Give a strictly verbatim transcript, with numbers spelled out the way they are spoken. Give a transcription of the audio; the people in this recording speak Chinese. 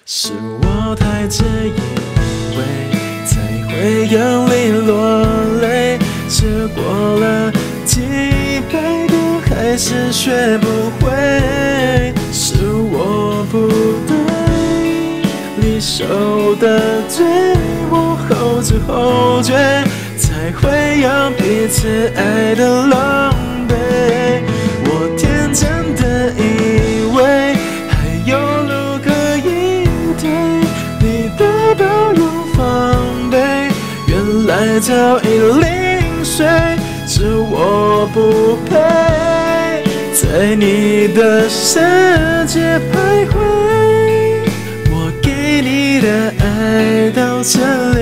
是我太自以为才会用力落泪，试过了几百遍还是学不会，是我不对，离手的罪，我后知后觉，才会让彼此爱得狼狈。我天真的以为还有路可以退，你的包容防备，原来早已零碎，是我不配在你的世界徘徊。我给你的爱到这里。